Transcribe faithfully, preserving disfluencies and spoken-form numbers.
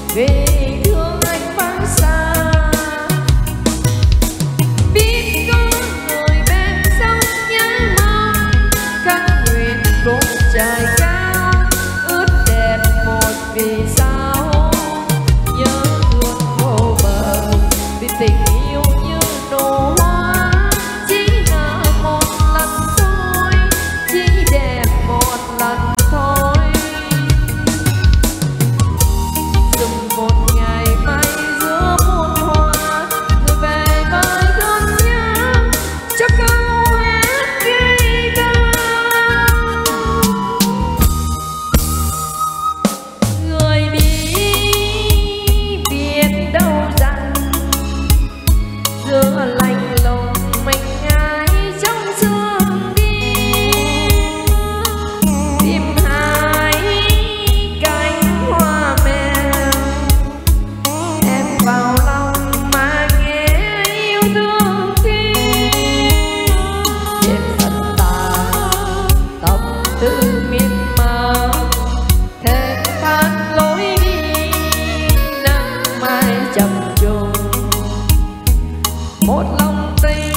về thương anh vắng xa. Biết có người bên sông nhớ mong khắc nguyện đốt trải cao ướt đẹp một vì sao nhớ thương vô bờ vì tình yêu như nụ hoa chỉ nở một lần thôi, chỉ đẹp một lần thôi. Từng một ngày bay giữa muôn hoa, người về với cơn nhớ cho câu hát ghi ca. Người đi biết đâu rằng giữa lạnh lùng mình ai trong sương đi tìm hai cánh hoa mềm em vào lòng mà nghe yêu thương tim. Đêm dần tàn tâm tư miên man thề than lối đi nắng mai chập trùng một lòng tình